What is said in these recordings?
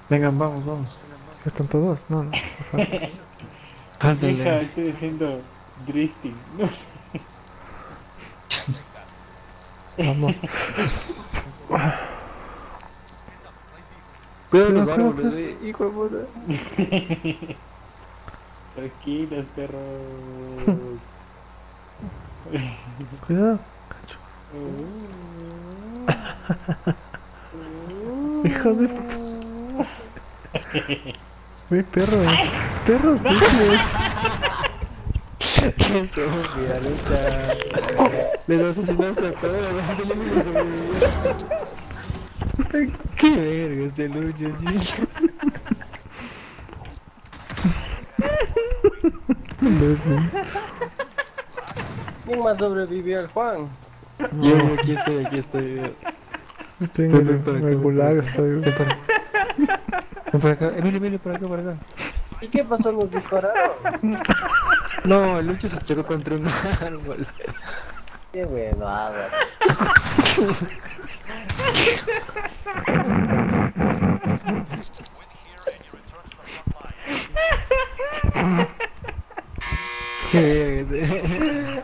Vengan, vamos, vamos. ¿Ya están todos? No, no. Deja, Pásale. estoy haciendo drifting. No. Vamos. Cuidado los Cuidado, árboles, hijo de puta. Tranquilos, perros. Cuidado. Hijo de... Uy, perro. Perro sucio. Esto, mira, lucha. Les asesinaste a todos, los enemigos sobrevivieron. Qué verga este lucha, Imbécil. ¿Quién más sobrevivió al Juan? Yo aquí estoy. Estoy en Ven, ven el, para en acá, el ven gulag. para acá. Estoy... Ven para acá. Ven para acá. Emilio, para acá, para acá. ¿Y qué pasó? ¿Nos dispararon? No, el lucho se chocó contra un árbol. Qué bueno, agua. Qué verga.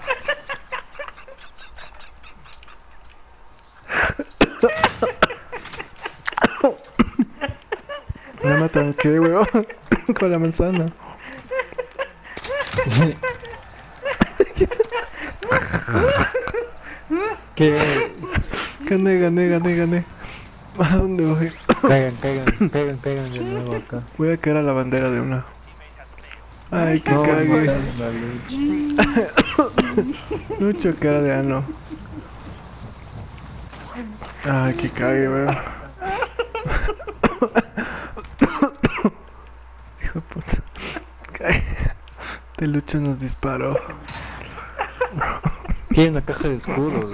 No me tranqué, weón. Con la manzana. Qué verga. Gané. ¿A dónde voy? Caigan de nuevo acá. Voy a caer a la bandera de una. Ay, que No, cague. la lucha. Mucho cara de ano. Ay, que cague, weón. Hijo de puta. Cague. Este Lucho nos disparó. Tiene una caja de escudos,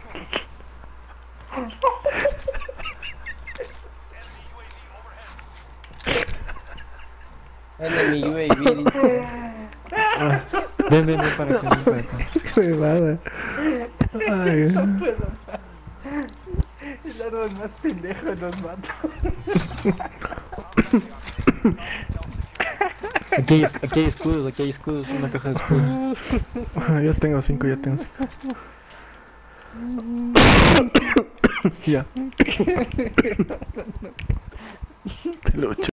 Enemy UAV, dice. Ven para acá, ven para acá. Qué huevada. Ay, El árbol más pendejo nos mata. Aquí hay escudos, una caja de escudos. ya tengo 5, Ya. Te Lucho.